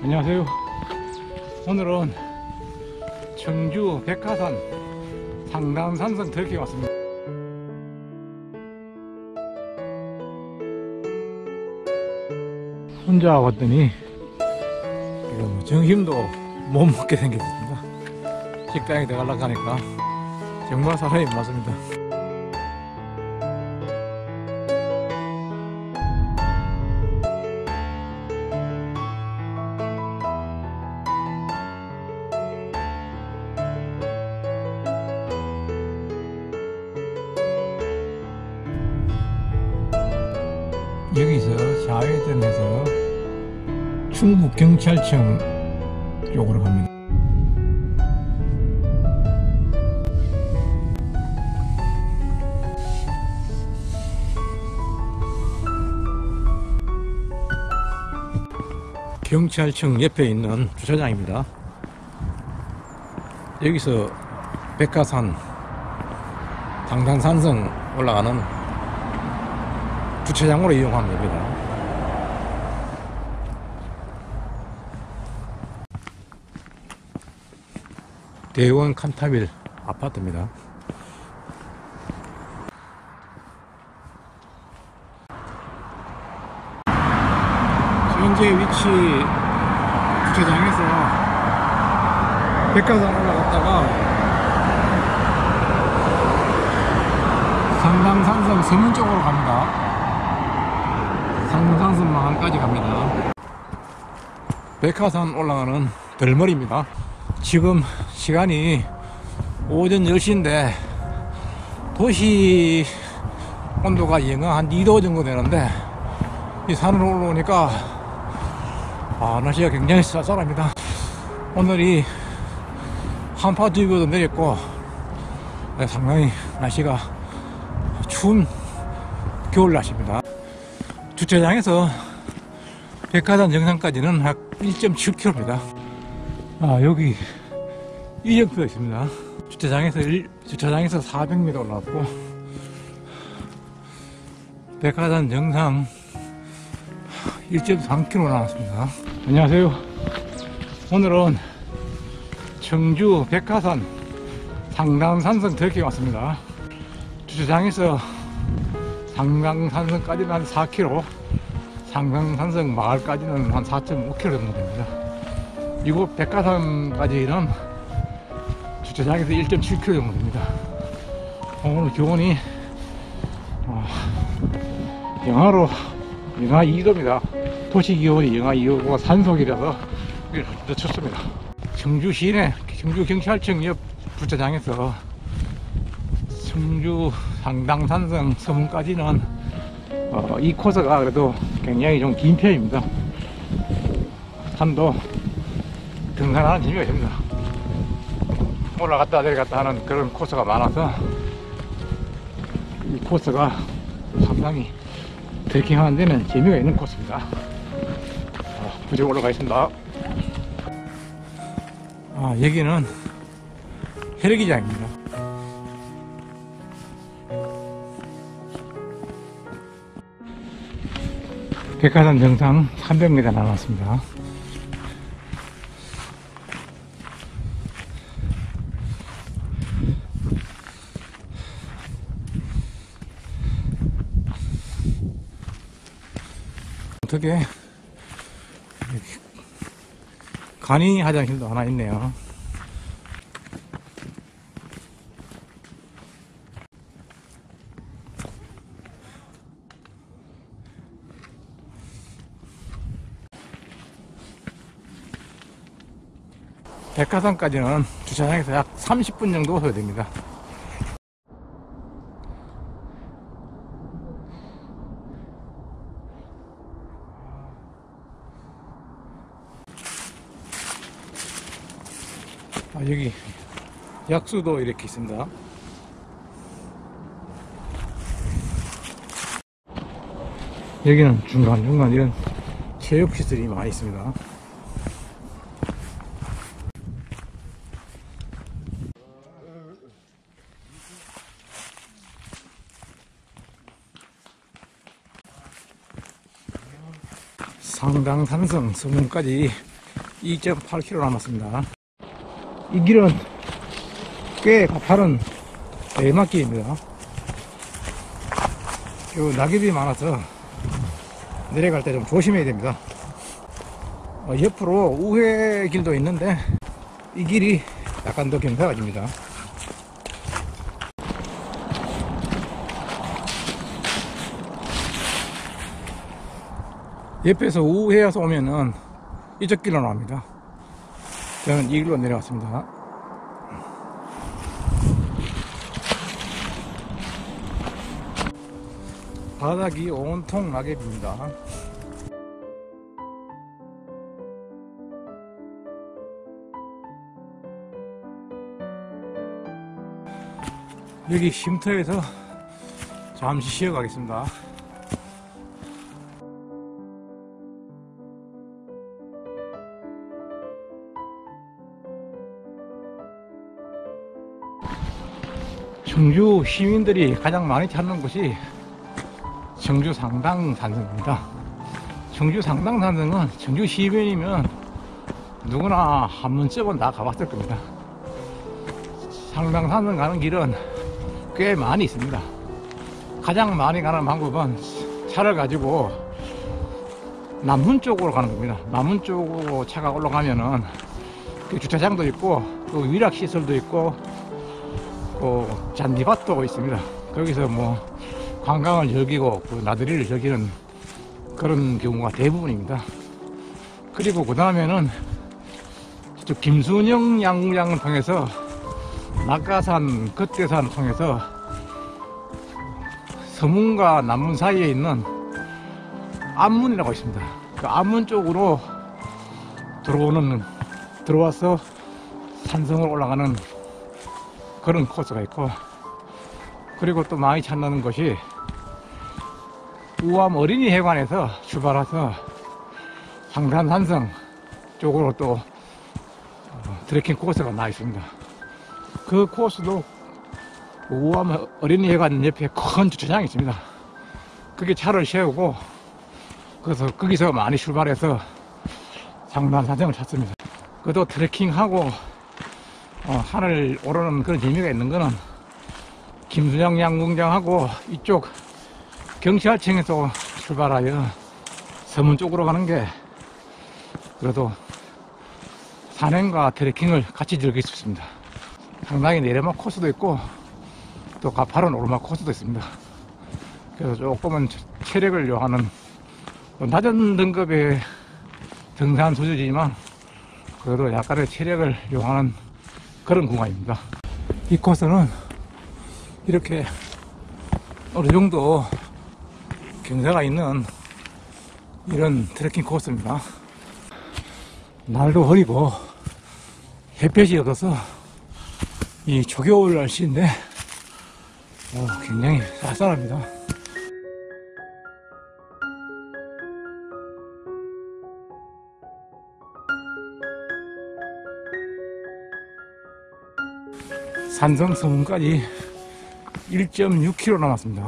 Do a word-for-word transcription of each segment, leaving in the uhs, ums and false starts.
안녕하세요. 오늘은 청주 백화산 상당산성 트레킹 왔습니다. 혼자 왔더니 지금 점심도 못 먹게 생겼습니다. 식당에 들어가려고 하니까 정말 사람이 많습니다. 여기서 좌회전해서 충북경찰청 쪽으로 갑니다. 경찰청 옆에 있는 주차장입니다. 여기서 백화산 상당산성 올라가는 주차장으로 이용하면 됩니다. 대원 칸타빌 아파트입니다. 현재 위치 주차장에서 백화산 올라갔다가 상당산성 서문 쪽으로 갑니다. 상당산성 마을까지 갑니다. 백화산 올라가는 덜머리입니다. 지금 시간이 오전 열 시인데 도시 온도가 영하 한 이 도 정도 되는데 이 산으로 올라오니까 아, 날씨가 굉장히 쌀쌀합니다. 오늘이 한파주의보도 내렸고 상당히 날씨가 추운 겨울 날씨입니다. 주차장에서 백화산 정상까지는 약 일 점 칠 킬로미터입니다. 아, 여기 이정표가 있습니다. 주차장에서 일, 주차장에서 사백 미터 올라왔고 백화산 정상 일 점 삼 킬로미터 나왔습니다. 안녕하세요. 오늘은 청주 백화산 상당산성 트레킹 왔습니다. 주차장에서 상당산성까지는 한 사 킬로미터, 상당산성 마을까지는 한 사 점 오 킬로미터 정도 됩니다. 이곳 백화산까지는 주차장에서 일 점 칠 킬로미터 정도 됩니다. 오늘 기온이 어, 영하로 영하 이 도입니다. 도시 기온이 영하 이 도고 산속이라서 더 춥습니다. 청주 시내 청주경찰청 옆 주차장에서 청주 상당산성 서문까지는 어, 이 코스가 그래도 굉장히 좀 긴 편입니다. 산도 등산하는 재미가 있습니다. 올라갔다 내려갔다 하는 그런 코스가 많아서 이 코스가 상당히 트레킹하는 데는 재미가 있는 코스입니다. 자, 부지 올라가겠습니다. 아, 여기는 헬기장입니다. 백화산 정상 삼백 미터 남았습니다. 어떻게 간이 화장실도 하나 있네요. 백화산까지는 주차장에서 약 삼십 분 정도 서야 됩니다. 아, 여기 약수도 이렇게 있습니다. 여기는 중간중간 이런 체육시설이 많이 있습니다. 상당산성 서문까지 이 점 팔 킬로미터 남았습니다. 이 길은 꽤 가파른 내리막길입니다. 요 낙엽이 많아서 내려갈 때 좀 조심해야 됩니다. 어, 옆으로 우회 길도 있는데 이 길이 약간 더 경사가 집니다. 옆에서 우회해서 오면은 이쪽 길로 나옵니다. 저는 이 길로 내려왔습니다. 바닥이 온통 낙엽입니다. 여기 쉼터에서 잠시 쉬어가겠습니다. 청주 시민들이 가장 많이 찾는 곳이 청주 상당산성입니다. 청주 상당산성은 청주 시민이면 누구나 한 번쯤은 다 가봤을 겁니다. 상당산성 가는 길은 꽤 많이 있습니다. 가장 많이 가는 방법은 차를 가지고 남문 쪽으로 가는 겁니다. 남문 쪽으로 차가 올라가면은 그 주차장도 있고 그 위락시설도 있고 그 잔디밭도 있습니다. 거기서 뭐 관광을 즐기고 그 나들이를 즐기는 그런 경우가 대부분입니다. 그리고 그 다음에는 저쪽 김순영 양구장을 통해서 낙가산, 겉대산을 통해서 서문과 남문 사이에 있는 안문이라고 있습니다. 그 안문 쪽으로 들어오는, 들어와서 산성을 올라가는 그런 코스가 있고, 그리고 또 많이 찾는 것이 우암 어린이 해관에서 출발해서 상산산성 쪽으로 또 트레킹 코스가 나와 있습니다. 그 코스도 우암 어린이 해관 옆에 큰 주차장이 있습니다. 거기 차를 세우고 그래서 거기서 많이 출발해서 상산산성을 찾습니다. 그것도 트레킹하고 어, 하늘 오르는 그런 재미가 있는 거는 김순영 양궁장하고 이쪽 경찰청에서 출발하여 서문 쪽으로 가는 게 그래도 산행과 트레킹을 같이 즐길 수 있습니다. 상당히 내리막 코스도 있고 또 가파른 오르막 코스도 있습니다. 그래서 조금은 체력을 요하는 낮은 등급의 등산 소재지만 그래도 약간의 체력을 요하는 그런 구간입니다. 이 코스는 이렇게 어느 정도 경사가 있는 이런 트레킹 코스입니다. 날도 흐리고 햇볕이 없어서 이 초겨울 날씨인데 어, 굉장히 쌀쌀합니다. 산성 서문까지 일 점 육 킬로미터 남았습니다.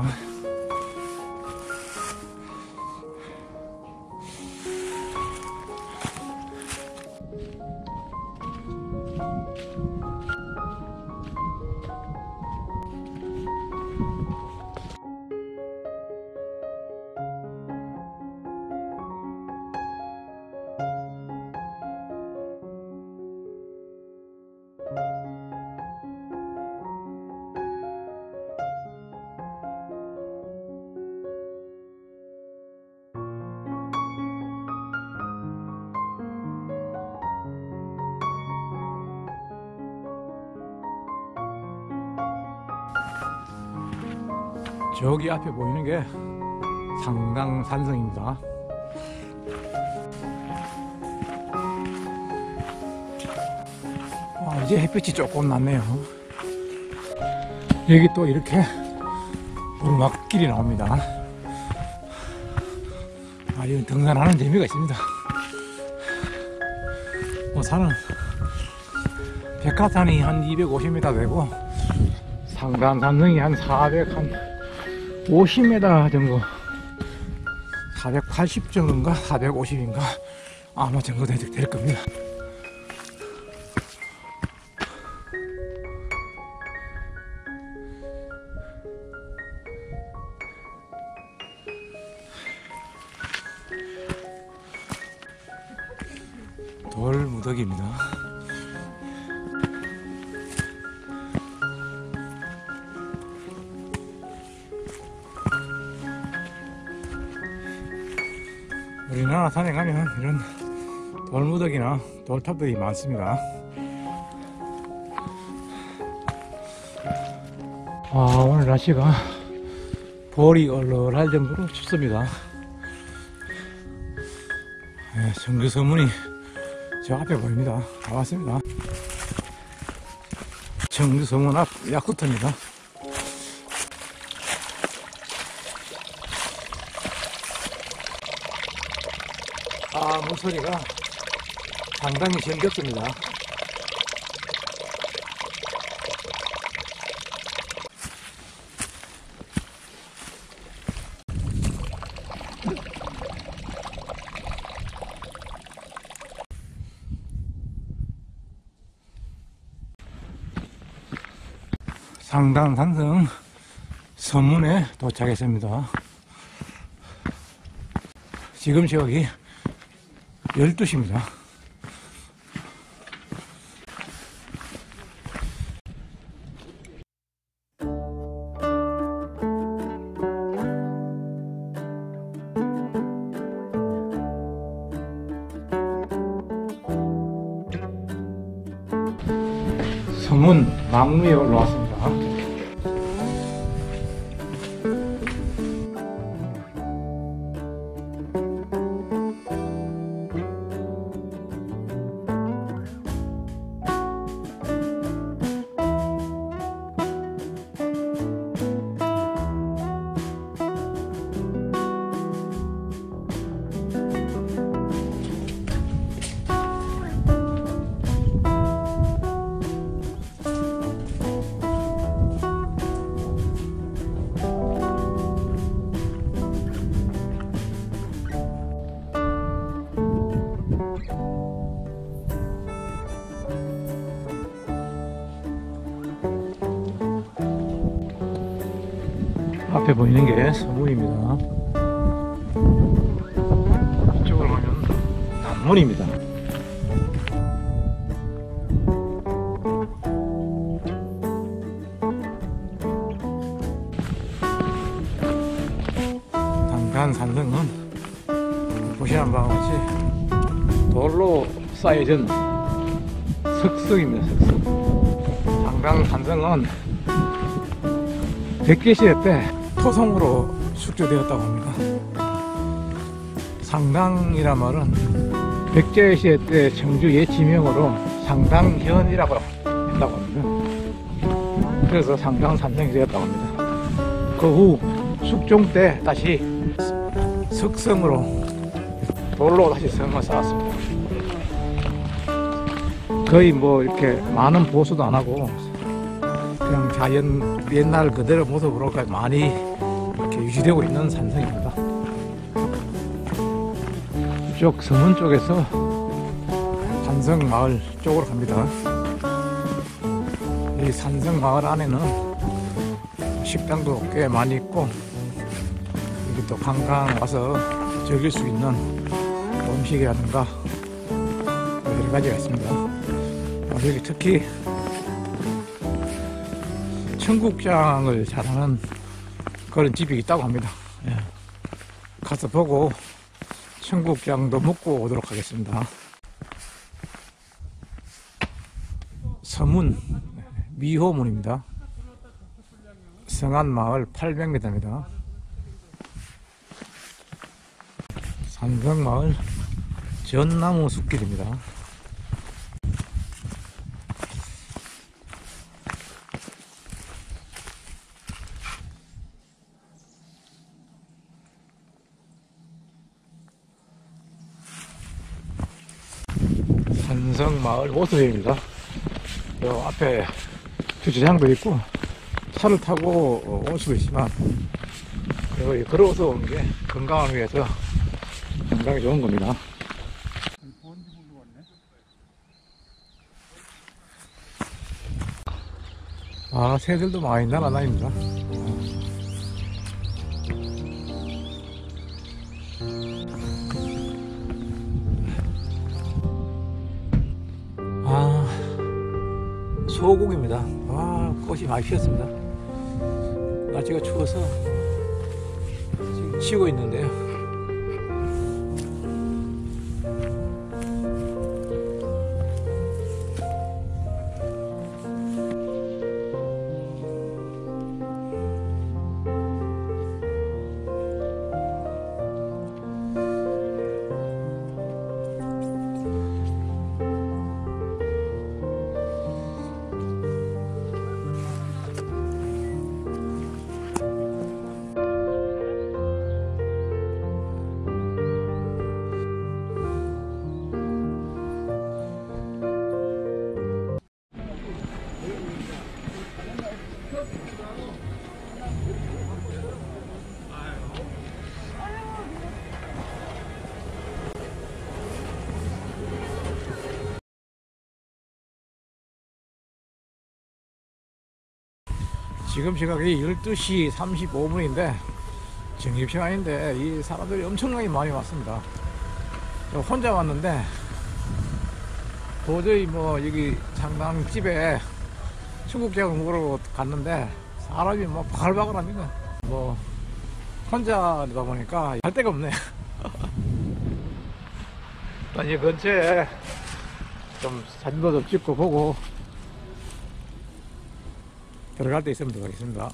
저기 앞에 보이는 게 상당산성입니다. 와, 이제 햇빛이 조금 났네요. 여기 또 이렇게 오르막길이 나옵니다. 아, 여기 등산하는 재미가 있습니다. 뭐 산은 백화산이 한 이백오십 미터 되고 상당산성이 한 사백오십 미터 정도, 사백팔십 정도인가 사백오십인가 아마 정도 될 겁니다. 돌무더기입니다. 우리나라 산에 가면 이런 돌무더기나 돌탑들이 많습니다. 아, 오늘 날씨가 볼이 얼얼할 정도로 춥습니다. 네, 정규서문이 저 앞에 보입니다. 다 왔습니다. 정규서문 앞 야쿠트입니다. 아, 물소리가 상당히 정겹습니다. 상당산성 서문에 도착했습니다. 지금 시각이 열두 시입니다. 서문 막루에 올라왔습니다. 앞에 보이는 게 서문입니다. 이쪽으로 가면 남문입니다. 상단산성은 보시는 바와 같이 돌로 쌓여진 석성입니다. 석성. 상단산성은 백제시대 때 토성으로 숙조되었다고 합니다. 상당이란 말은 백제시대 때 청주 옛 지명으로 상당현이라고 했다고 합니다. 그래서 상당산성이 되었다고 합니다. 그 후 숙종 때 다시 석성으로 돌로 다시 성을 쌓았습니다. 거의 뭐 이렇게 많은 보수도 안 하고 그냥 자연 옛날 그대로 모습으로 많이 이렇게 유지되고 있는 산성입니다. 이쪽 서문 쪽에서 산성 마을 쪽으로 갑니다. 이 산성 마을 안에는 식당도 꽤 많이 있고 여기 또 관광 와서 즐길 수 있는 음식이라든가 여러 가지가 있습니다. 여기 특히 청국장을 잘하는 그런 집이 있다고 합니다. 예. 가서 보고 청국장도 먹고 오도록 하겠습니다. 서문 미호문입니다. 성안마을 팔백 미터입니다. 산성마을 전나무 숲길입니다. 산성마을 호수입니다. 요 앞에 주차장도 있고 차를 타고 올 수도 있지만 걸어서 오는 게 건강을 위해서 상당히 좋은 겁니다. 아, 새들도 많이 날아다닙니다. 소곡입니다. 와, 꽃이 많이 피었습니다. 날씨가 추워서 지금 쉬고 있는데요. 지금 시각이 열두 시 삼십오 분인데 점심시간인데 이 사람들이 엄청나게 많이 왔습니다. 혼자 왔는데 도저히 뭐 여기 장당집에 중국제을 먹으러 갔는데 사람이 뭐 바글바글합니다. 뭐 혼자다 보니까 할 데가 없네. 일단 이 근처에 좀 사진도 좀 찍고 보고 들어갈 때 있으면 들어가겠습니다.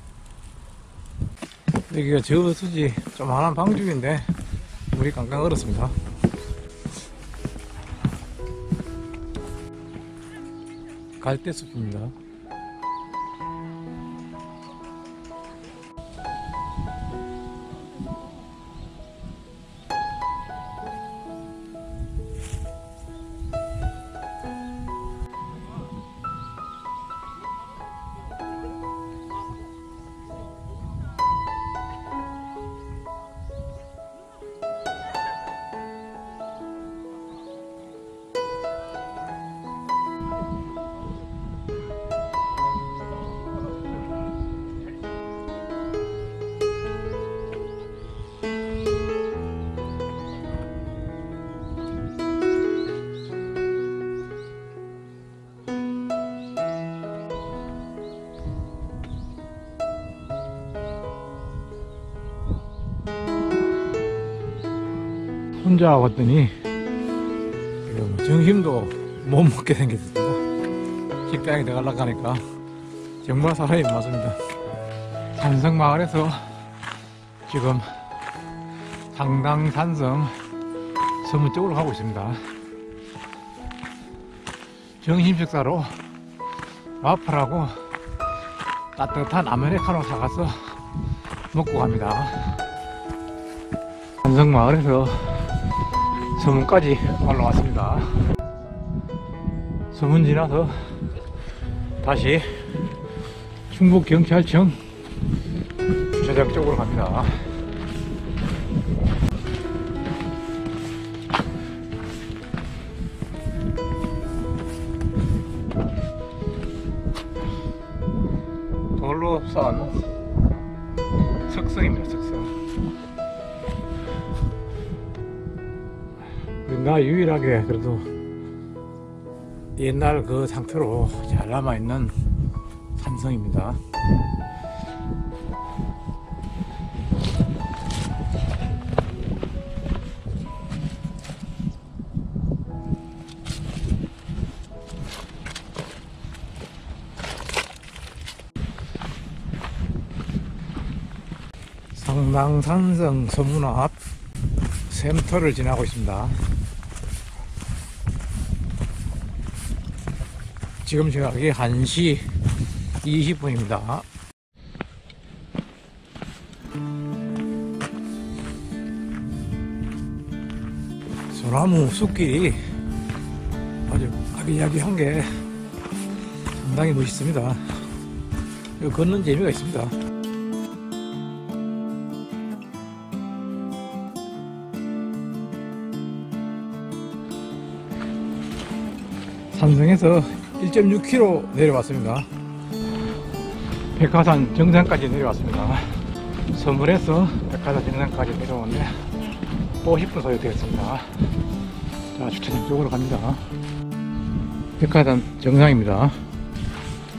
여기가 저수지 조만한 방죽인데 물이 깡깡 얼었습니다. 갈대숲입니다. 혼자 왔더니 점심도 못 먹게 생겼습니다. 식당에 들어가려고 하니까 정말 사람이 많습니다. 산성마을에서 지금 상당산성 서문 쪽으로 가고 있습니다. 점심 식사로 와플하고 따뜻한 아메리카노 사가서 먹고 갑니다. 산성마을에서 서문까지 올라왔습니다. 서문 지나서 다시 충북경찰청 주차장 쪽으로 갑니다. 돌로 싼 석성입니다. 석성. 나 유일하게 그래도 옛날 그 상태로 잘 남아있는 산성입니다. 상당산성 서문 앞 샘터를 지나고 있습니다. 지금 시각이 한 시 이십 분입니다. 소나무 숲길이 아주 아기자기한 게 상당히 멋있습니다. 이거 걷는 재미가 있습니다. 산성에서 일 점 육 킬로미터 내려왔습니다. 백화산 정상까지 내려왔습니다. 서물에서 백화산 정상까지 내려오는데 오십 분 소요 되겠습니다. 자, 주차장 쪽으로 갑니다. 백화산 정상입니다.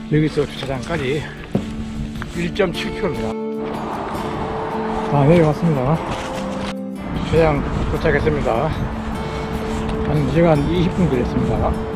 여기서 주차장까지 일 점 칠 킬로미터입니다. 자, 내려왔습니다. 주차장 도착했습니다. 한 이 시간 이십 분 걸렸습니다.